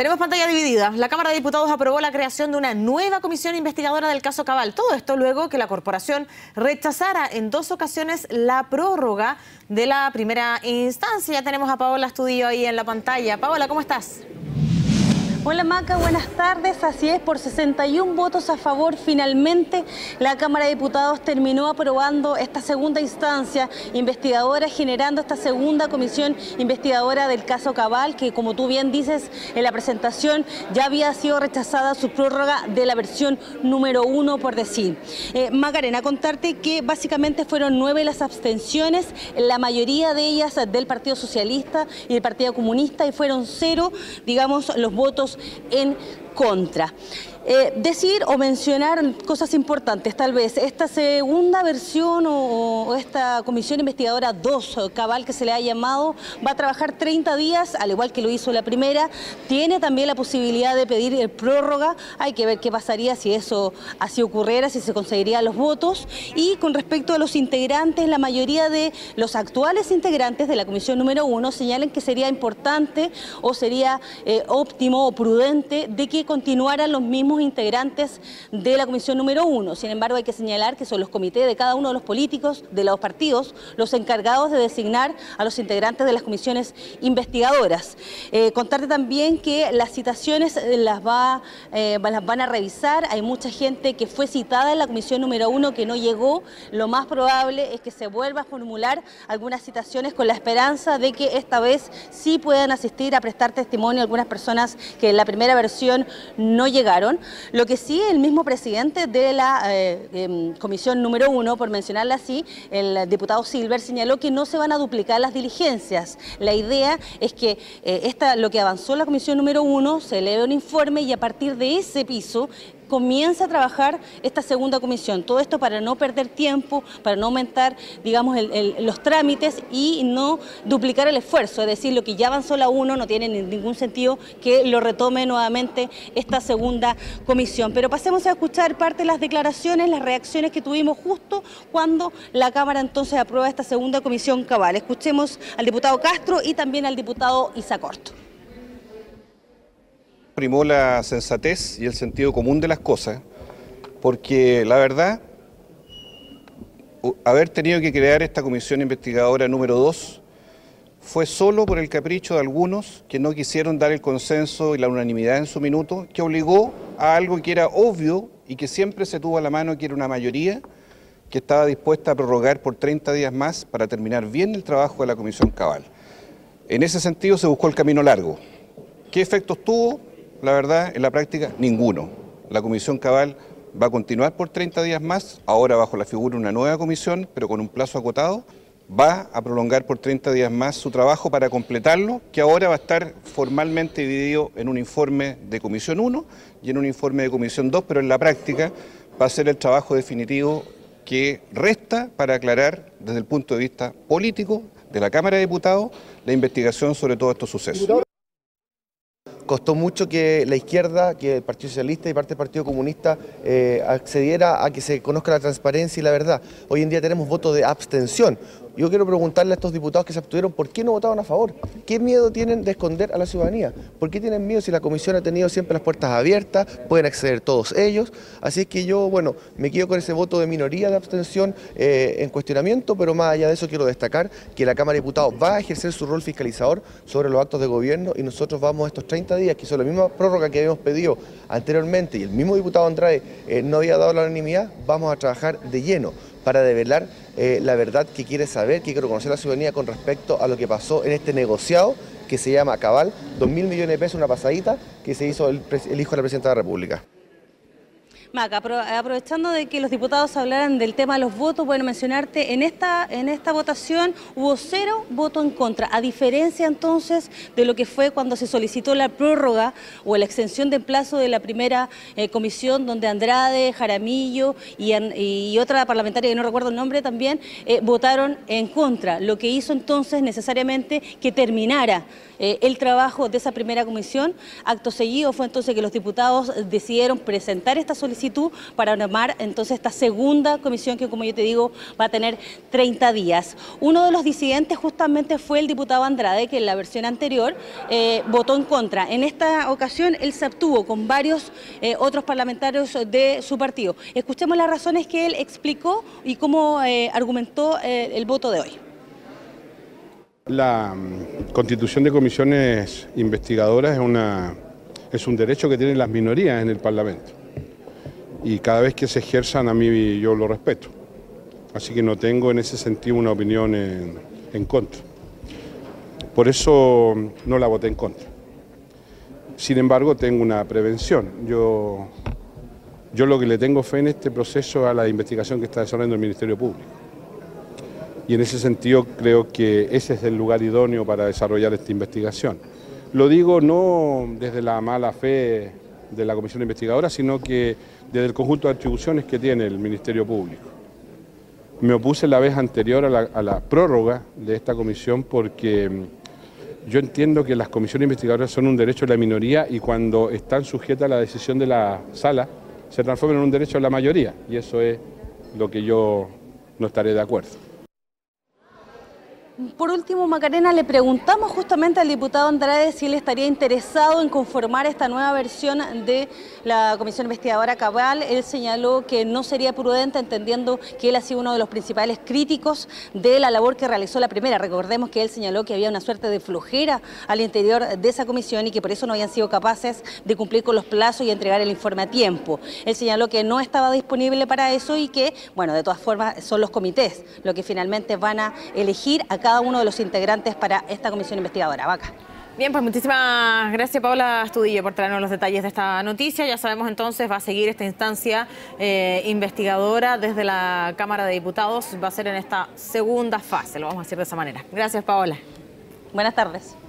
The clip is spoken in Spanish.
Tenemos pantalla dividida. La Cámara de Diputados aprobó la creación de una nueva comisión investigadora del caso Cabal. Todo esto luego que la corporación rechazara en 2 ocasiones la prórroga de la primera instancia. Ya tenemos a Paola Astudillo ahí en la pantalla. Paola, ¿cómo estás? Hola Maca, buenas tardes. Así es, por 61 votos a favor, finalmente la Cámara de Diputados terminó aprobando esta segunda instancia investigadora, generando esta segunda comisión investigadora del caso Cabal, que como tú bien dices en la presentación ya había sido rechazada su prórroga de la versión número 1, por decir. Macarena, contarte que básicamente fueron 9 las abstenciones, la mayoría de ellas del Partido Socialista y del Partido Comunista, y fueron 0, digamos, los votos en contra. Decir o mencionar cosas importantes, tal vez. Esta segunda versión o esta comisión investigadora 2, Cabal, que se le ha llamado, va a trabajar 30 días, al igual que lo hizo la primera. Tiene también la posibilidad de pedir prórroga. Hay que ver qué pasaría si eso así ocurriera, si se conseguirían los votos. Y con respecto a los integrantes, la mayoría de los actuales integrantes de la comisión número 1 señalan que sería importante o sería óptimo o prudente de que continuaran los mismos integrantes de la comisión número 1. Sin embargo, hay que señalar que son los comités de cada uno de los políticos, de los partidos, los encargados de designar a los integrantes de las comisiones investigadoras. Contarte también que las citaciones las van a revisar. Hay mucha gente que fue citada en la comisión número 1 que no llegó. Lo más probable es que se vuelva a formular algunas citaciones con la esperanza de que esta vez sí puedan asistir a prestar testimonio algunas personas que en la primera versión no llegaron. Lo que sí, el mismo presidente de la comisión número 1, por mencionarla así, el diputado Silver, señaló que no se van a duplicar las diligencias. La idea es que lo que avanzó la comisión número 1 se eleve un informe y a partir de ese piso comienza a trabajar esta segunda comisión. Todo esto para no perder tiempo, para no aumentar, digamos, los trámites y no duplicar el esfuerzo. Es decir, lo que ya avanzó la 1 no tiene ningún sentido que lo retome nuevamente esta segunda comisión. Pero pasemos a escuchar parte de las declaraciones, las reacciones que tuvimos justo cuando la Cámara entonces aprueba esta segunda comisión Cabal. Escuchemos al diputado Castro y también al diputado Isacorto. Primó la sensatez y el sentido común de las cosas, porque la verdad, haber tenido que crear esta comisión investigadora número 2 fue solo por el capricho de algunos que no quisieron dar el consenso y la unanimidad en su minuto, que obligó a algo que era obvio y que siempre se tuvo a la mano, que era una mayoría que estaba dispuesta a prorrogar por 30 días más para terminar bien el trabajo de la comisión Cabal. En ese sentido se buscó el camino largo. ¿Qué efectos tuvo? La verdad, en la práctica, ninguno. La comisión Cabal va a continuar por 30 días más, ahora bajo la figura de una nueva comisión, pero con un plazo acotado. Va a prolongar por 30 días más su trabajo para completarlo, que ahora va a estar formalmente dividido en un informe de comisión 1 y en un informe de comisión 2, pero en la práctica va a ser el trabajo definitivo que resta para aclarar desde el punto de vista político de la Cámara de Diputados la investigación sobre todos estos sucesos. Costó mucho que la izquierda, que el Partido Socialista y parte del Partido Comunista accediera a que se conozca la transparencia y la verdad. Hoy en día tenemos votos de abstención. Yo quiero preguntarle a estos diputados que se abstuvieron por qué no votaron a favor. ¿Qué miedo tienen de esconder a la ciudadanía? ¿Por qué tienen miedo si la comisión ha tenido siempre las puertas abiertas? Pueden acceder todos ellos. Así es que yo, bueno, me quedo con ese voto de minoría de abstención en cuestionamiento, pero más allá de eso quiero destacar que la Cámara de Diputados va a ejercer su rol fiscalizador sobre los actos de gobierno y nosotros vamos estos 30 días, que son la misma prórroga que habíamos pedido anteriormente y el mismo diputado Andrade no había dado la unanimidad, vamos a trabajar de lleno para develar la verdad que quiere saber, que quiere conocer la ciudadanía con respecto a lo que pasó en este negociado que se llama Cabal, 2.000 millones de pesos, una pasadita que se hizo el hijo de la Presidenta de la República. Maca, aprovechando de que los diputados hablaran del tema de los votos, bueno, mencionarte, en esta votación hubo 0 votos en contra, a diferencia entonces de lo que fue cuando se solicitó la prórroga o la extensión del plazo de la primera comisión, donde Andrade, Jaramillo y otra parlamentaria que no recuerdo el nombre también, votaron en contra, lo que hizo entonces necesariamente que terminara el trabajo de esa primera comisión. Acto seguido fue entonces que los diputados decidieron presentar esta solicitud plebiscito para armar entonces esta segunda comisión que, como yo te digo, va a tener 30 días. Uno de los disidentes justamente fue el diputado Andrade, que en la versión anterior votó en contra. En esta ocasión él se abstuvo con varios otros parlamentarios de su partido. Escuchemos las razones que él explicó y cómo argumentó el voto de hoy. La constitución de comisiones investigadoras es un derecho que tienen las minorías en el Parlamento. Y cada vez que se ejerzan, a mí yo lo respeto. Así que no tengo en ese sentido una opinión en contra. Por eso no la voté en contra. Sin embargo, tengo una prevención. Yo lo que le tengo fe en este proceso es a la investigación que está desarrollando el Ministerio Público. Y en ese sentido creo que ese es el lugar idóneo para desarrollar esta investigación. Lo digo no desde la mala fe de la Comisión Investigadora, sino que desde el conjunto de atribuciones que tiene el Ministerio Público. Me opuse la vez anterior a la prórroga de esta comisión porque yo entiendo que las comisiones investigadoras son un derecho de la minoría y cuando están sujetas a la decisión de la sala se transforman en un derecho de la mayoría, y eso es lo que yo no estaré de acuerdo. Por último, Macarena, le preguntamos justamente al diputado Andrade si él estaría interesado en conformar esta nueva versión de la Comisión Investigadora Cabal. Él señaló que no sería prudente, entendiendo que él ha sido uno de los principales críticos de la labor que realizó la primera. Recordemos que él señaló que había una suerte de flojera al interior de esa comisión y que por eso no habían sido capaces de cumplir con los plazos y entregar el informe a tiempo. Él señaló que no estaba disponible para eso y que, bueno, de todas formas son los comités los que finalmente van a elegir a cada uno de los integrantes para esta comisión investigadora. Vaca. Bien, pues muchísimas gracias, Paola Astudillo, por traernos los detalles de esta noticia. Ya sabemos entonces, va a seguir esta instancia investigadora desde la Cámara de Diputados. Va a ser en esta segunda fase, lo vamos a decir de esa manera. Gracias, Paola. Buenas tardes.